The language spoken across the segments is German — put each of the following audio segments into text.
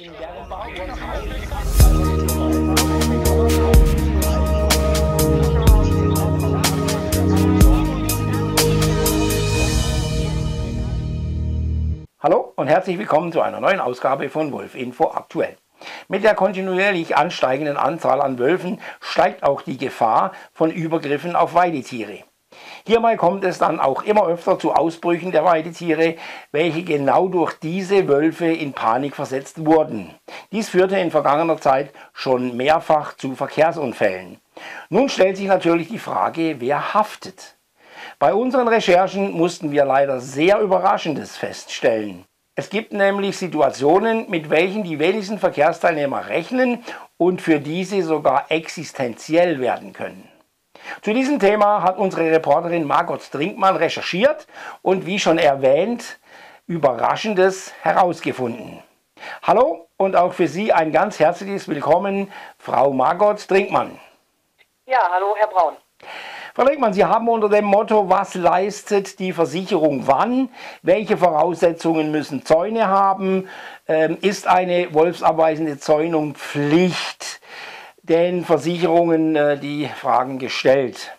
Hallo und herzlich willkommen zu einer neuen Ausgabe von Wolfinfo aktuell. Mit der kontinuierlich ansteigenden Anzahl an Wölfen steigt auch die Gefahr von Übergriffen auf Weidetiere. Hierbei kommt es dann auch immer öfter zu Ausbrüchen der Weidetiere, welche genau durch diese Wölfe in Panik versetzt wurden. Dies führte in vergangener Zeit schon mehrfach zu Verkehrsunfällen. Nun stellt sich natürlich die Frage, wer haftet? Bei unseren Recherchen mussten wir leider sehr Überraschendes feststellen. Es gibt nämlich Situationen, mit welchen die wenigsten Verkehrsteilnehmer rechnen und für diese sogar existenziell werden können. Zu diesem Thema hat unsere Reporterin Margot Strinkmann recherchiert und wie schon erwähnt, Überraschendes herausgefunden. Hallo und auch für Sie ein ganz herzliches Willkommen, Frau Margot Strinkmann. Ja, hallo Herr Braun. Frau Strinkmann, Sie haben unter dem Motto, was leistet die Versicherung wann, welche Voraussetzungen müssen Zäune haben, ist eine wolfsabweisende Zäunung Pflicht, den Versicherungen die Fragen gestellt.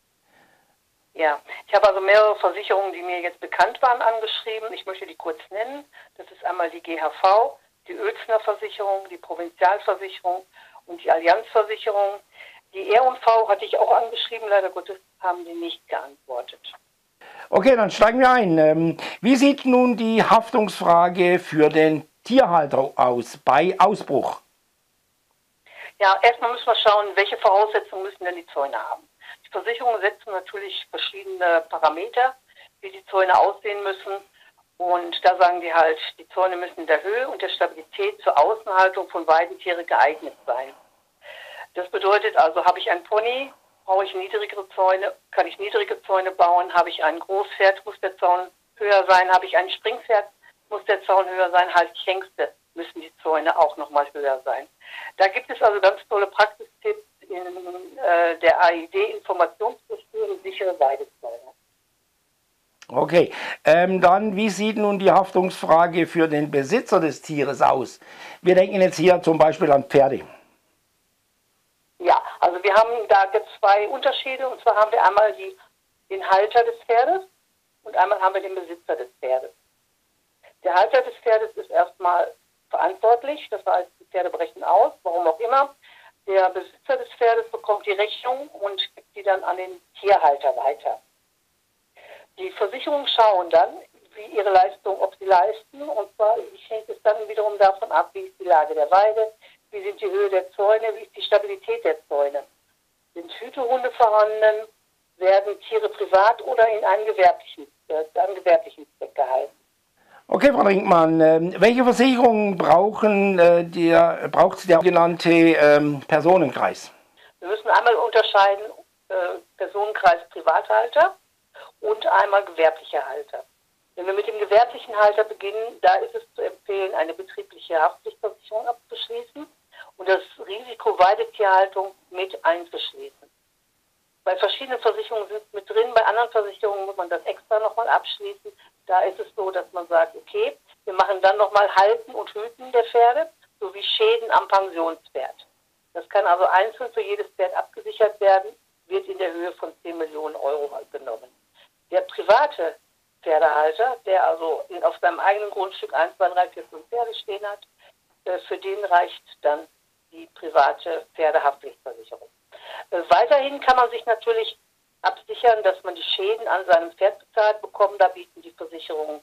Ja, ich habe also mehrere Versicherungen, die mir jetzt bekannt waren, angeschrieben. Ich möchte die kurz nennen. Das ist einmal die GHV, die Uelzner Versicherung, die Provinzialversicherung und die Allianzversicherung. Die R&V hatte ich auch angeschrieben, leider Gottes haben die nicht geantwortet. Okay, dann steigen wir ein. Wie sieht nun die Haftungsfrage für den Tierhalter aus bei Ausbruch? Ja, erstmal müssen wir schauen, welche Voraussetzungen müssen denn die Zäune haben. Die Versicherungen setzen natürlich verschiedene Parameter, wie die Zäune aussehen müssen. Und da sagen die halt, die Zäune müssen in der Höhe und der Stabilität zur Außenhaltung von Weidetieren geeignet sein. Das bedeutet also, habe ich ein Pony, brauche ich niedrigere Zäune, kann ich niedrige Zäune bauen, habe ich ein Großpferd, muss der Zaun höher sein, habe ich ein Springpferd, muss der Zaun höher sein, halt Hengste müssen die Zäune auch nochmal höher sein. Da gibt es also ganz tolle Praxistipps in der AID-Informationsbroschüre sichere Weidezäune. Okay, dann wie sieht nun die Haftungsfrage für den Besitzer des Tieres aus? Wir denken jetzt hier zum Beispiel an Pferde. Ja, also wir haben da jetzt zwei Unterschiede, und zwar haben wir einmal den Halter des Pferdes und einmal haben wir den Besitzer des Pferdes. Der Halter des Pferdes ist erstmal verantwortlich, das heißt, die Pferde brechen aus, warum auch immer. Der Besitzer des Pferdes bekommt die Rechnung und gibt die dann an den Tierhalter weiter. Die Versicherungen schauen dann, wie ihre Leistung, ob sie leisten, und zwar hängt es dann wiederum davon ab, wie ist die Lage der Weide, wie sind die Höhe der Zäune, wie ist die Stabilität der Zäune. Sind Hütehunde vorhanden, werden Tiere privat oder in einem gewerblichen Zweck gehalten. Okay, Frau Strinkmann, welche Versicherungen braucht der genannte Personenkreis? Wir müssen einmal unterscheiden Personenkreis Privathalter und einmal gewerblicher Halter. Wenn wir mit dem gewerblichen Halter beginnen, da ist es zu empfehlen, eine betriebliche Haftpflichtversicherung abzuschließen und das Risiko Weidetierhaltung mit einzuschließen. Bei verschiedenen Versicherungen sind es mit drin, bei anderen Versicherungen muss man das extra nochmal abschließen. Da ist es so, dass man sagt, okay, wir machen dann nochmal Halten und Hüten der Pferde sowie Schäden am Pensionspferd. Das kann also einzeln für jedes Pferd abgesichert werden, wird in der Höhe von 10 Millionen Euro genommen. Der private Pferdehalter, der also auf seinem eigenen Grundstück 1, 2, 3, 4, 5 Pferde stehen hat, für den reicht dann die private Pferdehaftpflichtversicherung. Weiterhin kann man sich natürlich absichern, dass man die Schäden an seinem Pferd bezahlt bekommt. Da bieten die Versicherungen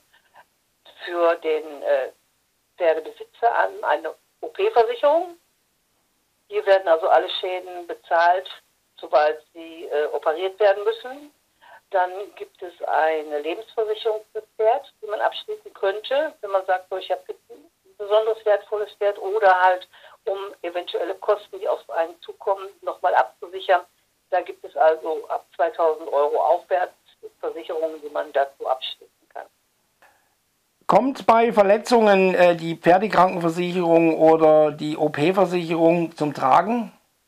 für den Pferdebesitzer an eine OP-Versicherung. Hier werden also alle Schäden bezahlt, sobald sie operiert werden müssen. Dann gibt es eine Lebensversicherung fürs Pferd, die man abschließen könnte, wenn man sagt, so, ich habe ein besonders wertvolles Pferd, oder halt, um eventuelle Kosten, die auf einen zukommen, nochmal abzusichern. Da gibt es also ab 2.000 Euro aufwärts Versicherungen, die man dazu abschließen kann. Kommt bei Verletzungen die Pferdekrankenversicherung oder die OP-Versicherung zum Tragen?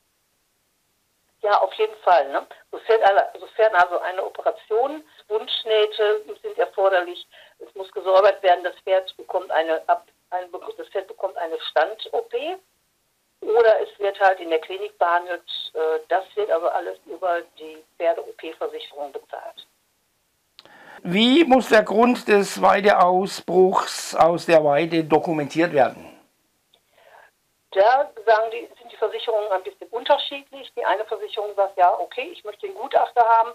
Ja, auf jeden Fall. Ne? Sofern also eine Operation, Wundschnitte sind erforderlich, es muss gesäubert werden, das Pferd bekommt ab das Pferd bekommt eine Stand-OP oder es wird halt in der Klinik behandelt. Das wird aber alles über die Pferde-OP-Versicherung bezahlt. Wie muss der Grund des Weideausbruchs aus der Weide dokumentiert werden? Da sind die Versicherungen ein bisschen unterschiedlich. Die eine Versicherung sagt, ja, okay, ich möchte den Gutachter haben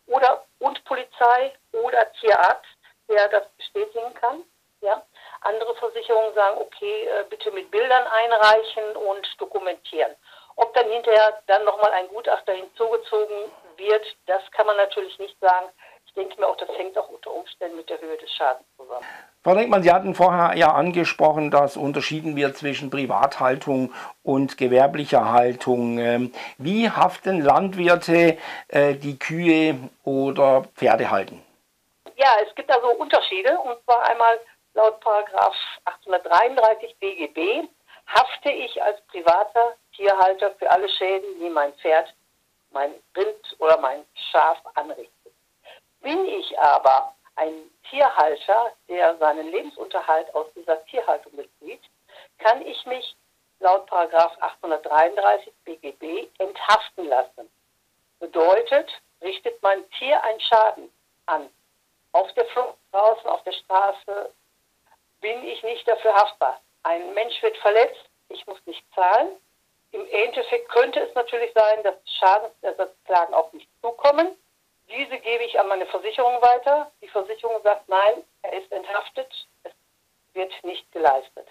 und Polizei oder Tierarzt, der das bestätigen kann. Ja. Andere Versicherungen sagen, okay, bitte mit Bildern einreichen und dokumentieren. Ob dann hinterher dann nochmal ein Gutachter hinzugezogen wird, das kann man natürlich nicht sagen. Ich denke mir auch, das hängt auch unter Umständen mit der Höhe des Schadens zusammen. Frau Drinkmann, Sie hatten vorher ja angesprochen, dass unterschieden wird zwischen Privathaltung und gewerblicher Haltung. Wie haften Landwirte, die Kühe oder Pferde halten? Ja, es gibt also Unterschiede, und zwar einmal laut Paragraph 833 BGB hafte ich als privater Tierhalter für alle Schäden, die mein Pferd, mein Rind oder mein Schaf anrichtet. Bin ich aber ein Tierhalter, der seinen Lebensunterhalt aus dieser Tierhaltung bezieht, kann ich mich laut Paragraph 833 BGB enthaften lassen. Bedeutet, richtet mein Tier einen Schaden an, auf der Flucht, draußen auf der Straße, bin ich nicht dafür haftbar. Ein Mensch wird verletzt, ich muss nicht zahlen. Im Endeffekt könnte es natürlich sein, dass Schadensersatzklagen auf mich zukommen. Diese gebe ich an meine Versicherung weiter. Die Versicherung sagt, nein, er ist enthaftet, es wird nicht geleistet.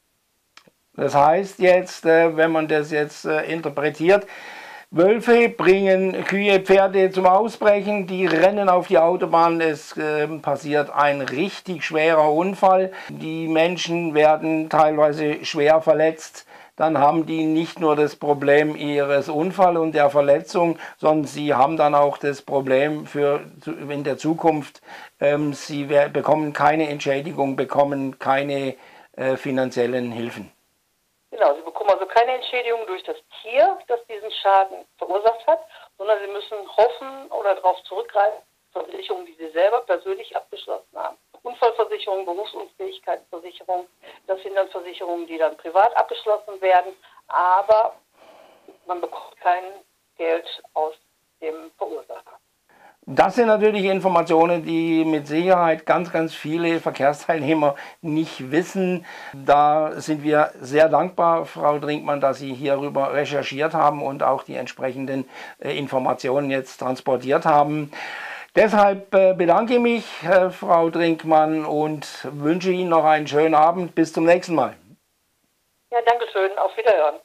Das heißt jetzt, wenn man das jetzt interpretiert, Wölfe bringen Kühe, Pferde zum Ausbrechen, die rennen auf die Autobahn, es passiert ein richtig schwerer Unfall, die Menschen werden teilweise schwer verletzt. Dann haben die nicht nur das Problem ihres Unfalls und der Verletzung, sondern sie haben dann auch das Problem in der Zukunft, sie bekommen keine Entschädigung, bekommen keine finanziellen Hilfen. Genau, sie bekommen also keine Entschädigung durch das Tier, das diesen Schaden verursacht hat, sondern sie müssen hoffen oder darauf zurückgreifen, Versicherungen, die sie selber persönlich abgeschlossen haben. Unfallversicherung, Berufsunfähigkeitsversicherung, das sind dann Versicherungen, die dann privat abgeschlossen werden, aber man bekommt kein Geld aus dem Verursacher. Das sind natürlich Informationen, die mit Sicherheit ganz, ganz viele Verkehrsteilnehmer nicht wissen. Da sind wir sehr dankbar, Frau Drinkmann, dass Sie hierüber recherchiert haben und auch die entsprechenden Informationen jetzt transportiert haben. Deshalb bedanke ich mich, Frau Drinkmann, und wünsche Ihnen noch einen schönen Abend. Bis zum nächsten Mal. Ja, danke schön. Auf Wiederhören.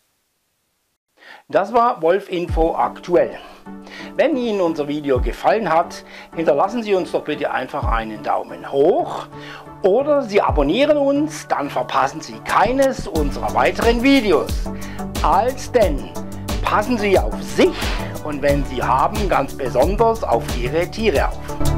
Das war Wolf-Info aktuell. Wenn Ihnen unser Video gefallen hat, hinterlassen Sie uns doch bitte einfach einen Daumen hoch oder Sie abonnieren uns, dann verpassen Sie keines unserer weiteren Videos. Als denn, passen Sie auf sich und wenn Sie haben, ganz besonders auf Ihre Tiere auf.